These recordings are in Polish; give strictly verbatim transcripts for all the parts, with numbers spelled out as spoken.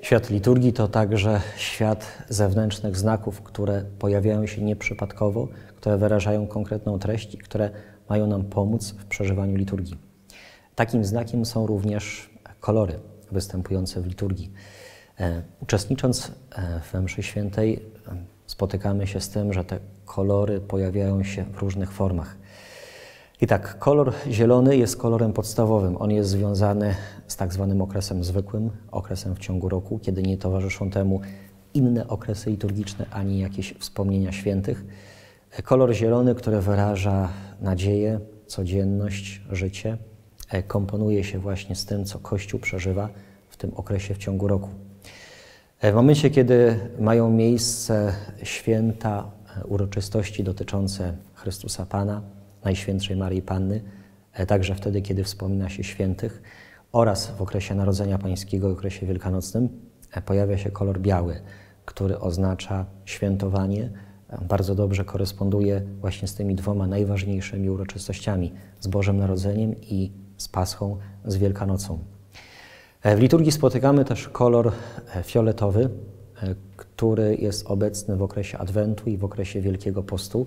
Świat liturgii to także świat zewnętrznych znaków, które pojawiają się nieprzypadkowo, które wyrażają konkretną treść i które mają nam pomóc w przeżywaniu liturgii. Takim znakiem są również kolory występujące w liturgii. Uczestnicząc we mszy świętej spotykamy się z tym, że te kolory pojawiają się w różnych formach. I tak, kolor zielony jest kolorem podstawowym. On jest związany z tak zwanym okresem zwykłym, okresem w ciągu roku, kiedy nie towarzyszą temu inne okresy liturgiczne ani jakieś wspomnienia świętych. Kolor zielony, który wyraża nadzieję, codzienność, życie, komponuje się właśnie z tym, co Kościół przeżywa w tym okresie w ciągu roku. W momencie, kiedy mają miejsce święta, uroczystości dotyczące Chrystusa Pana, Najświętszej Maryi Panny, także wtedy, kiedy wspomina się świętych, oraz w okresie Narodzenia Pańskiego i okresie wielkanocnym pojawia się kolor biały, który oznacza świętowanie, bardzo dobrze koresponduje właśnie z tymi dwoma najważniejszymi uroczystościami, z Bożym Narodzeniem i z Paschą, z Wielkanocą. W liturgii spotykamy też kolor fioletowy, który jest obecny w okresie Adwentu i w okresie Wielkiego Postu.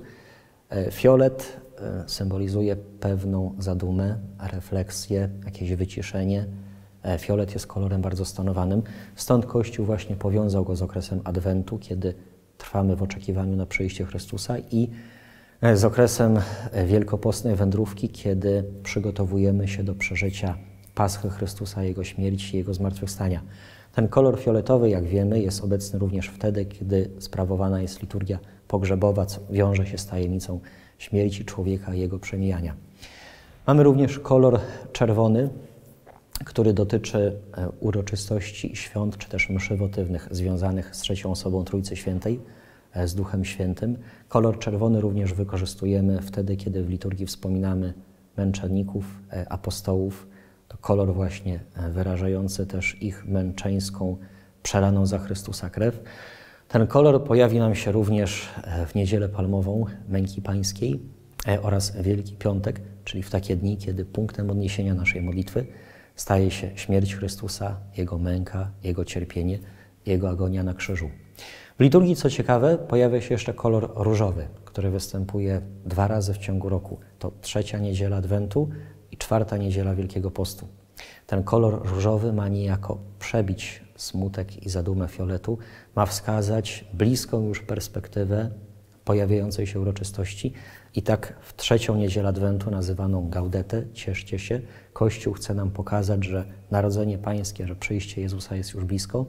Fiolet symbolizuje pewną zadumę, refleksję, jakieś wyciszenie. Fiolet jest kolorem bardzo stonowanym. Stąd Kościół właśnie powiązał go z okresem Adwentu, kiedy trwamy w oczekiwaniu na przyjście Chrystusa, i z okresem wielkopostnej wędrówki, kiedy przygotowujemy się do przeżycia Paschy Chrystusa, Jego śmierci, Jego zmartwychwstania. Ten kolor fioletowy, jak wiemy, jest obecny również wtedy, kiedy sprawowana jest liturgia pogrzebowa, co wiąże się z tajemnicą śmierci człowieka i jego przemijania. Mamy również kolor czerwony, który dotyczy uroczystości świąt, czy też mszy wotywnych związanych z trzecią osobą Trójcy Świętej, z Duchem Świętym. Kolor czerwony również wykorzystujemy wtedy, kiedy w liturgii wspominamy męczenników, apostołów. To kolor właśnie wyrażający też ich męczeńską, przelaną za Chrystusa krew. Ten kolor pojawi nam się również w Niedzielę Palmową Męki Pańskiej oraz Wielki Piątek, czyli w takie dni, kiedy punktem odniesienia naszej modlitwy staje się śmierć Chrystusa, Jego męka, Jego cierpienie, Jego agonia na krzyżu. W liturgii, co ciekawe, pojawia się jeszcze kolor różowy, który występuje dwa razy w ciągu roku. To trzecia niedziela Adwentu i czwarta niedziela Wielkiego Postu. Ten kolor różowy ma niejako przebić smutek i zadumę fioletu, ma wskazać bliską już perspektywę pojawiającej się uroczystości. I tak w trzecią niedzielę Adwentu, nazywaną Gaudete, cieszcie się, Kościół chce nam pokazać, że Narodzenie Pańskie, że przyjście Jezusa jest już blisko,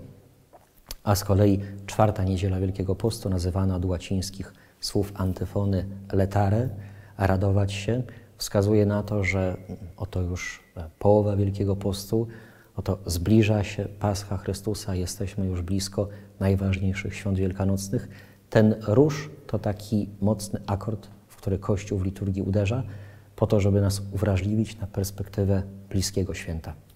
a z kolei czwarta niedziela Wielkiego Postu, nazywana od łacińskich słów antyfony letare, radować się, wskazuje na to, że oto już połowa Wielkiego Postu, oto zbliża się Pascha Chrystusa, jesteśmy już blisko najważniejszych świąt wielkanocnych. Ten róż to taki mocny akord, w który Kościół w liturgii uderza, po to, żeby nas uwrażliwić na perspektywę bliskiego święta.